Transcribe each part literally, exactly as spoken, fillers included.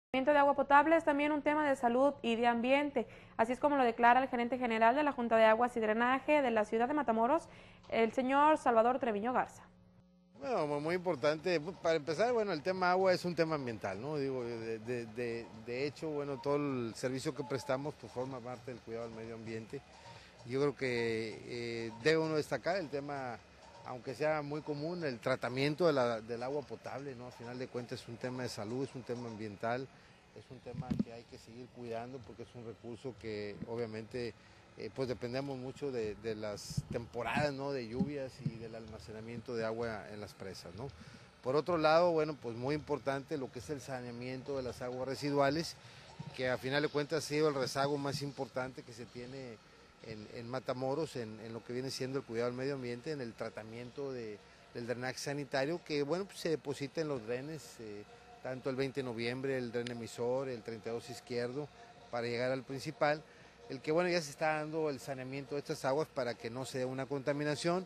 El de agua potable es también un tema de salud y de ambiente, así es como lo declara el gerente general de la Junta de Aguas y Drenaje de la ciudad de Matamoros, el señor Salvador Treviño Garza. Bueno, muy importante, para empezar, bueno, el tema agua es un tema ambiental, ¿no? Digo, de, de, de, de hecho, bueno, todo el servicio que prestamos pues forma parte del cuidado del medio ambiente. Yo creo que eh, debe uno destacar el tema, aunque sea muy común, el tratamiento de la, del agua potable, ¿no? Al final de cuentas es un tema de salud, es un tema ambiental, es un tema que hay que seguir cuidando porque es un recurso que obviamente eh, pues dependemos mucho de, de las temporadas, ¿no? De lluvias y del almacenamiento de agua en las presas, ¿no? Por otro lado, bueno, pues muy importante lo que es el saneamiento de las aguas residuales, que a final de cuentas ha sido el rezago más importante que se tiene en, en Matamoros, en, en lo que viene siendo el cuidado del medio ambiente, en el tratamiento de, del drenaje sanitario, que bueno, pues se deposita en los drenes, eh, tanto el veinte de noviembre, el dren emisor, el treinta y dos izquierdo, para llegar al principal, el que bueno, ya se está dando el saneamiento de estas aguas para que no se dé una contaminación.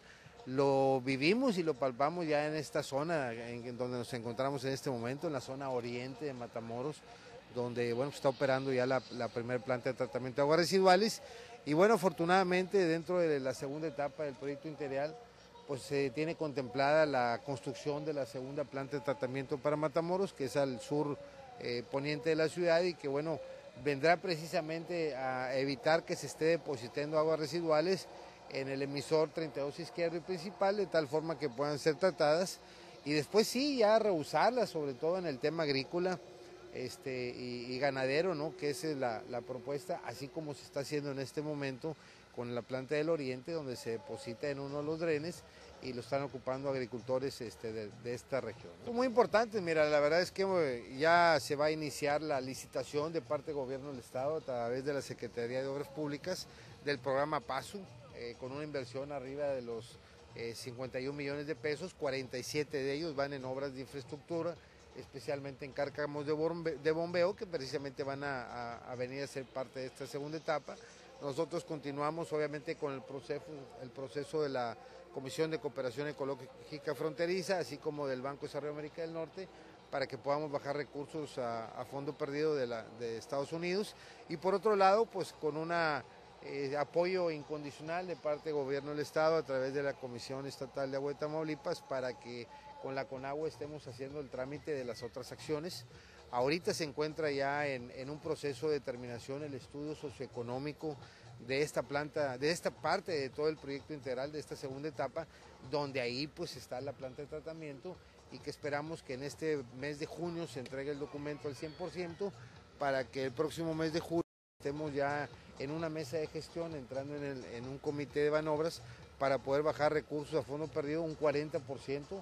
Lo vivimos y lo palpamos ya en esta zona en, en donde nos encontramos en este momento, en la zona oriente de Matamoros, donde bueno, está operando ya la, la primera planta de tratamiento de aguas residuales. Y bueno, afortunadamente dentro de la segunda etapa del proyecto integral, pues se tiene contemplada la construcción de la segunda planta de tratamiento para Matamoros, que es al sur eh, poniente de la ciudad y que bueno, vendrá precisamente a evitar que se esté depositando aguas residuales en el emisor treinta y dos izquierdo y principal, de tal forma que puedan ser tratadas y después sí ya reusarlas, sobre todo en el tema agrícola este, y, y ganadero, ¿no? Que esa es la, la propuesta, así como se está haciendo en este momento con la planta del Oriente, donde se deposita en uno de los drenes y lo están ocupando agricultores este, de, de esta región. Muy importante, mira, la verdad es que ya se va a iniciar la licitación de parte del gobierno del estado a través de la Secretaría de Obras Públicas del programa PASU, eh, con una inversión arriba de los eh, cincuenta y un millones de pesos, cuarenta y siete de ellos van en obras de infraestructura, especialmente en cárcamos de, bombe, de bombeo, que precisamente van a, a, a venir a ser parte de esta segunda etapa. Nosotros continuamos obviamente con el proceso, el proceso de la Comisión de Cooperación Ecológica Fronteriza, así como del Banco de Desarrollo de América del Norte, para que podamos bajar recursos a, a fondo perdido de, la, de Estados Unidos. Y por otro lado, pues con un eh, apoyo incondicional de parte del gobierno del estado a través de la Comisión Estatal de Agua de Tamaulipas para que con la CONAGUA estemos haciendo el trámite de las otras acciones. Ahorita se encuentra ya en, en un proceso de determinación el estudio socioeconómico de esta planta, de esta parte de todo el proyecto integral de esta segunda etapa, donde ahí pues está la planta de tratamiento y que esperamos que en este mes de junio se entregue el documento al cien por ciento para que el próximo mes de julio estemos ya en una mesa de gestión, entrando en, el, en un comité de manobras para poder bajar recursos a fondo perdido un cuarenta por ciento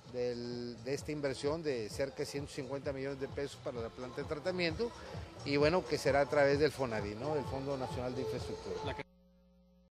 Del, de esta inversión de cerca de ciento cincuenta millones de pesos para la planta de tratamiento y bueno, que será a través del FONADI, ¿no? Del Fondo Nacional de Infraestructura.